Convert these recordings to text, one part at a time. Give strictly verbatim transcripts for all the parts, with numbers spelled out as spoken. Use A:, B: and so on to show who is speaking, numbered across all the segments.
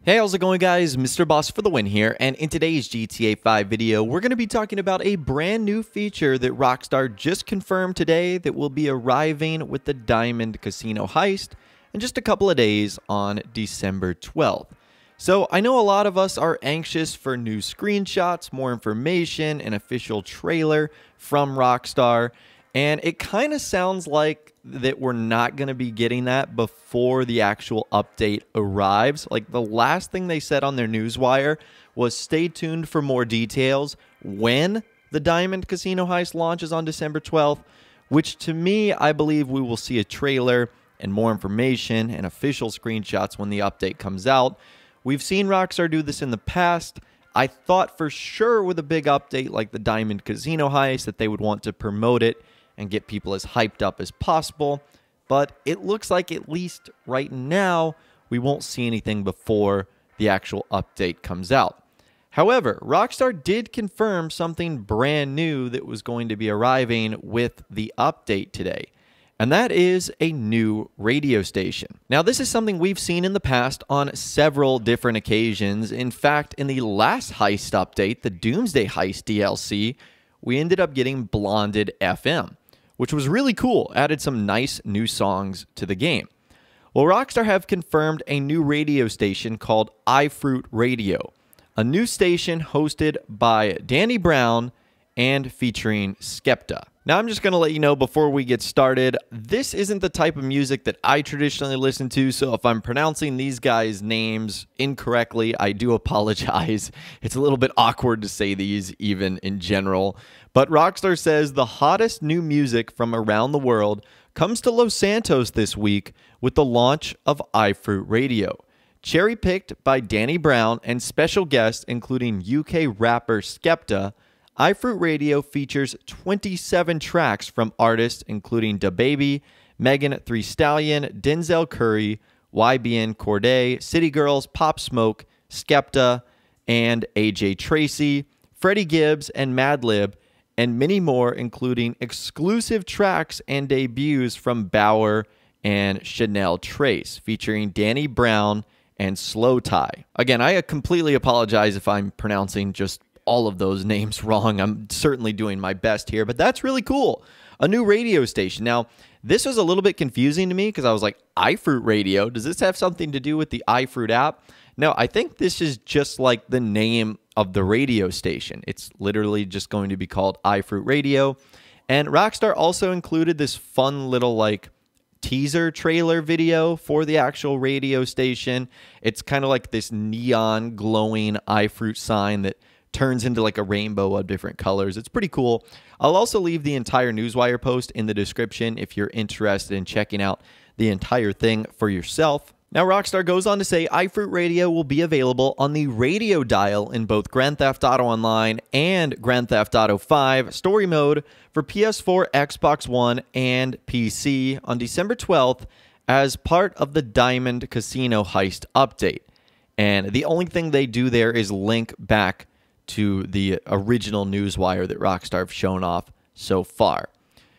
A: Hey, how's it going, guys? Mister Boss for the win here, and in today's G T A five video, we're going to be talking about a brand new feature that Rockstar just confirmed today that will be arriving with the Diamond Casino Heist in just a couple of days on December twelfth. So, I know a lot of us are anxious for new screenshots, more information, an official trailer from Rockstar, and it kind of sounds like that we're not going to be getting that before the actual update arrives. Like, the last thing they said on their newswire was stay tuned for more details when the Diamond Casino Heist launches on December twelfth, which to me, I believe we will see a trailer and more information and official screenshots when the update comes out. We've seen Rockstar do this in the past. I thought for sure with a big update like the Diamond Casino Heist that they would want to promote it and get people as hyped up as possible, but it looks like at least right now we won't see anything before the actual update comes out. However, Rockstar did confirm something brand new that was going to be arriving with the update today, and that is a new radio station. Now, this is something we've seen in the past on several different occasions. In fact, in the last heist update, the Doomsday Heist D L C, we ended up getting Blonded F M, which was really cool, added some nice new songs to the game. Well, Rockstar have confirmed a new radio station called iFruit Radio, a new station hosted by Danny Brown and featuring Skepta. Now, I'm just going to let you know before we get started, this isn't the type of music that I traditionally listen to, so if I'm pronouncing these guys' names incorrectly, I do apologize. It's a little bit awkward to say these even in general. But Rockstar says the hottest new music from around the world comes to Los Santos this week with the launch of iFruit Radio. Cherry-picked by Danny Brown and special guests including U K rapper Skepta, iFruit Radio features twenty-seven tracks from artists including DaBaby, Megan Thee Stallion, Denzel Curry, Y B N Cordae, City Girls, Pop Smoke, Skepta, and A J Tracey, Freddie Gibbs, and Madlib, and many more, including exclusive tracks and debuts from Bauer and Chanel Trace, featuring Danny Brown and Slow Tie. Again, I completely apologize if I'm pronouncing just all of those names wrong. I'm certainly doing my best here, but that's really cool. A new radio station. Now, this was a little bit confusing to me because I was like, iFruit Radio? Does this have something to do with the iFruit app? No, I think this is just like the name of the radio station. It's literally just going to be called iFruit Radio. And Rockstar also included this fun little like teaser trailer video for the actual radio station. It's kind of like this neon glowing iFruit sign that turns into like a rainbow of different colors. It's pretty cool. I'll also leave the entire Newswire post in the description if you're interested in checking out the entire thing for yourself. Now, Rockstar goes on to say iFruit Radio will be available on the radio dial in both Grand Theft Auto Online and Grand Theft Auto five Story Mode for P S four, Xbox One, and P C on December twelfth as part of the Diamond Casino Heist update. And the only thing they do there is link back to the original Newswire that Rockstar have shown off so far.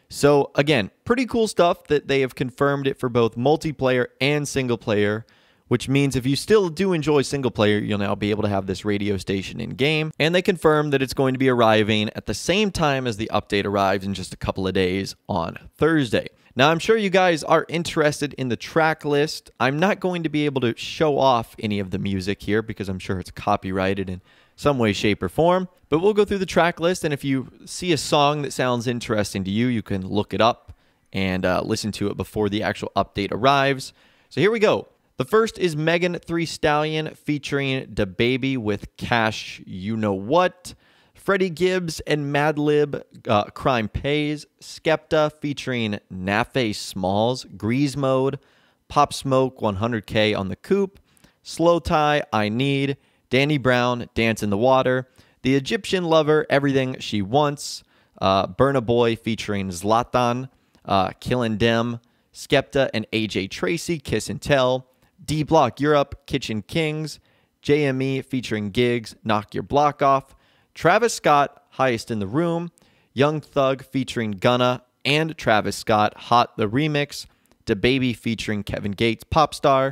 A: So again, pretty cool stuff that they have confirmed it for both multiplayer and single player, which means if you still do enjoy single player, you'll now be able to have this radio station in game. And they confirmed that it's going to be arriving at the same time as the update arrives in just a couple of days on Thursday. Now, I'm sure you guys are interested in the track list. I'm not going to be able to show off any of the music here because I'm sure it's copyrighted in some way, shape, or form. But we'll go through the track list, and if you see a song that sounds interesting to you, you can look it up and uh, listen to it before the actual update arrives. So here we go. The first is Megan Thee Stallion featuring DaBaby with Cash You Know What, Freddie Gibbs and Madlib, uh, Crime Pays, Skepta featuring Nafe Smalls, Grease Mode, Pop Smoke, one hundred K on the Coupe, Slow Tie, I Need, Danny Brown, Dance in the Water, The Egyptian Lover, Everything She Wants, uh, Burna Boy featuring Zlatan, uh, Killin' Dem, Skepta and A J Tracey, Kiss and Tell, D Block Europe, Kitchen Kings, J M E featuring Giggs, Knock Your Block Off, Travis Scott, Highest in the Room, Young Thug featuring Gunna and Travis Scott, Hot the Remix, DaBaby featuring Kevin Gates, Popstar,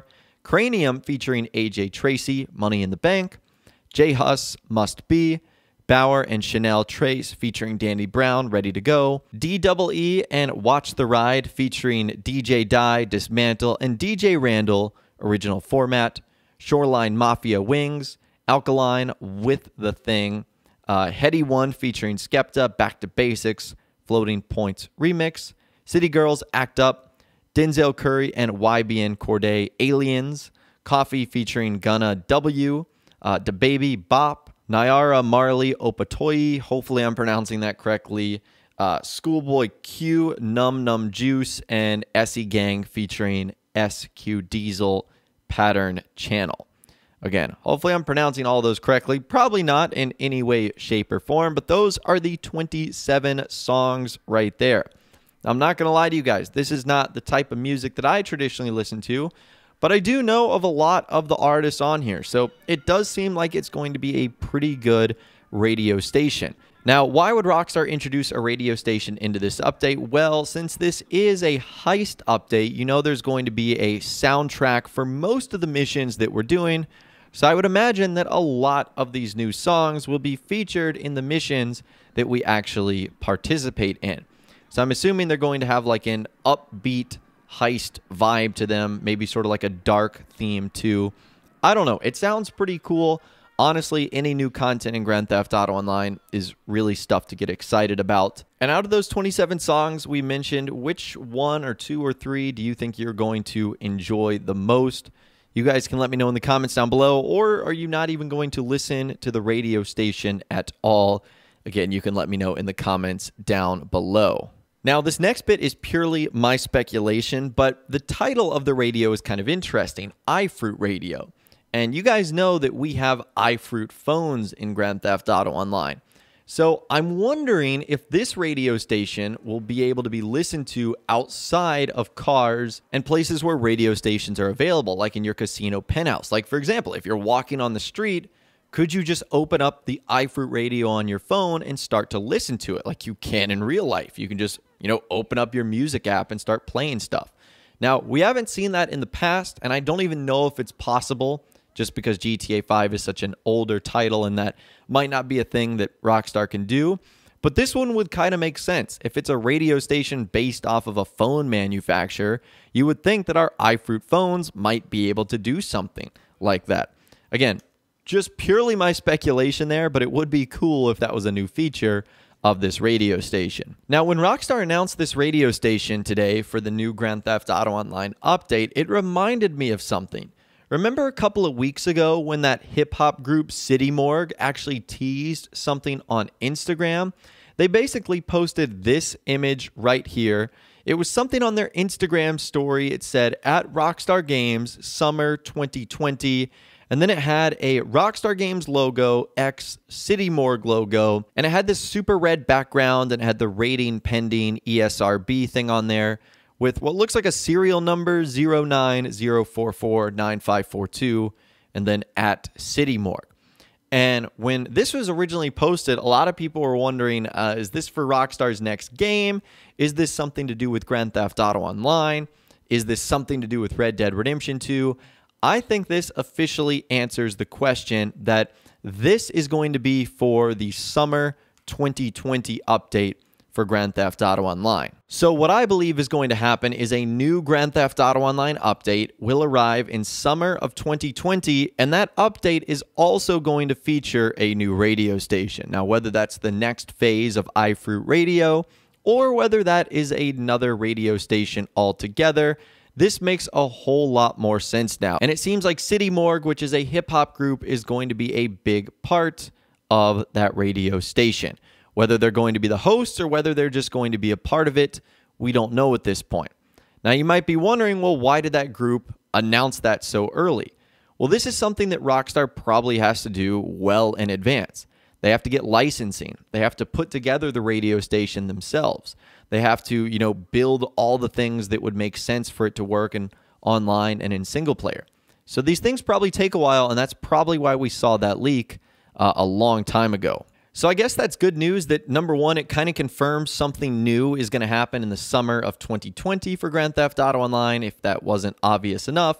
A: Cranium featuring A J Tracy, Money in the Bank, J Hus, Must Be, Bauer and Chanel Trace featuring Danny Brown, Ready to Go, D E E and Watch the Ride featuring D J Die, Dismantle, and D J Randall, Original Format, Shoreline Mafia, Wings, Alkaline, With the Thing, uh, Heady One featuring Skepta, Back to Basics, Floating Points Remix, City Girls, Act Up, Denzel Curry and Y B N Corday, Aliens, Coffee featuring Gunna W, uh, DaBaby, Bop, Nyara Marley, Opatoyi, hopefully I'm pronouncing that correctly, uh, Schoolboy Q, Num Num Juice, and Essie Gang featuring S Q Diesel, Pattern Channel. Again, hopefully I'm pronouncing all those correctly. Probably not in any way, shape, or form, but those are the twenty-seven songs right there. I'm not going to lie to you guys. This is not the type of music that I traditionally listen to, but I do know of a lot of the artists on here, so it does seem like it's going to be a pretty good radio station. Now, why would Rockstar introduce a radio station into this update? Well, since this is a heist update, you know there's going to be a soundtrack for most of the missions that we're doing, so I would imagine that a lot of these new songs will be featured in the missions that we actually participate in. So I'm assuming they're going to have like an upbeat heist vibe to them, maybe sort of like a dark theme too. I don't know. It sounds pretty cool. Honestly, any new content in Grand Theft Auto Online is really stuff to get excited about. And out of those twenty-seven songs we mentioned, which one or two or three do you think you're going to enjoy the most? You guys can let me know in the comments down below, or are you not even going to listen to the radio station at all? Again, you can let me know in the comments down below. Now, this next bit is purely my speculation, but the title of the radio is kind of interesting, iFruit Radio. And you guys know that we have iFruit phones in Grand Theft Auto Online. So I'm wondering if this radio station will be able to be listened to outside of cars and places where radio stations are available, like in your casino penthouse. Like, for example, if you're walking on the street, could you just open up the iFruit radio on your phone and start to listen to it like you can in real life? You can just, you know, open up your music app and start playing stuff. Now, we haven't seen that in the past, and I don't even know if it's possible just because G T A five is such an older title and that might not be a thing that Rockstar can do. But this one would kind of make sense. If it's a radio station based off of a phone manufacturer, you would think that our iFruit phones might be able to do something like that. Again, just purely my speculation there, but it would be cool if that was a new feature of this radio station. Now, when Rockstar announced this radio station today for the new Grand Theft Auto Online update, it reminded me of something. Remember a couple of weeks ago when that hip-hop group City Morgue actually teased something on Instagram? They basically posted this image right here. It was something on their Instagram story. It said, at Rockstar Games, Summer twenty twenty, and then it had a Rockstar Games logo, X City Morgue logo, and it had this super red background and it had the rating pending E S R B thing on there with what looks like a serial number zero nine zero four four nine five four two and then at City Morgue. And when this was originally posted, a lot of people were wondering, uh, is this for Rockstar's next game? Is this something to do with Grand Theft Auto Online? Is this something to do with Red Dead Redemption two? I think this officially answers the question that this is going to be for the summer twenty twenty update for Grand Theft Auto Online. So what I believe is going to happen is a new Grand Theft Auto Online update will arrive in summer of twenty twenty, and that update is also going to feature a new radio station. Now, whether that's the next phase of iFruit Radio or whether that is another radio station altogether, this makes a whole lot more sense now. And it seems like City Morgue, which is a hip-hop group, is going to be a big part of that radio station. Whether they're going to be the hosts or whether they're just going to be a part of it, we don't know at this point. Now, you might be wondering, well, why did that group announce that so early? Well, this is something that Rockstar probably has to do well in advance. They have to get licensing. They have to put together the radio station themselves. They have to, you know, build all the things that would make sense for it to work in online and in single player. So these things probably take a while, and that's probably why we saw that leak uh, a long time ago. So I guess that's good news that, number one, it kind of confirms something new is going to happen in the summer of twenty twenty for Grand Theft Auto Online, if that wasn't obvious enough.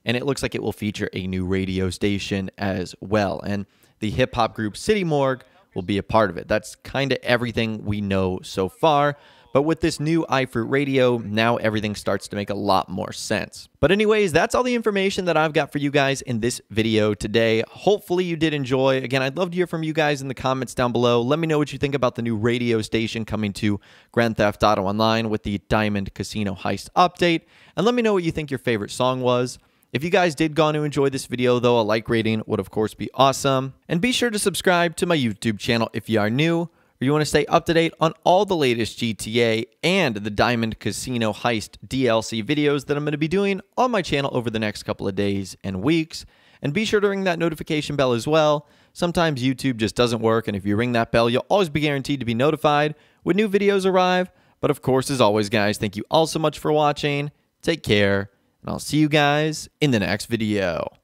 A: and it looks like it will feature a new radio station as well. And the hip-hop group City Morgue will be a part of it. That's kind of everything we know so far. But with this new iFruit radio, now everything starts to make a lot more sense. But anyways, that's all the information that I've got for you guys in this video today. Hopefully you did enjoy. Again, I'd love to hear from you guys in the comments down below. Let me know what you think about the new radio station coming to Grand Theft Auto Online with the Diamond Casino Heist update. And let me know what you think your favorite song was. If you guys did go on to enjoy this video, though, a like rating would of course be awesome. And be sure to subscribe to my YouTube channel if you are new, or you want to stay up to date on all the latest G T A and the Diamond Casino Heist D L C videos that I'm going to be doing on my channel over the next couple of days and weeks. And be sure to ring that notification bell as well. Sometimes YouTube just doesn't work, and if you ring that bell, you'll always be guaranteed to be notified when new videos arrive. But of course, as always, guys, thank you all so much for watching. Take care, and I'll see you guys in the next video.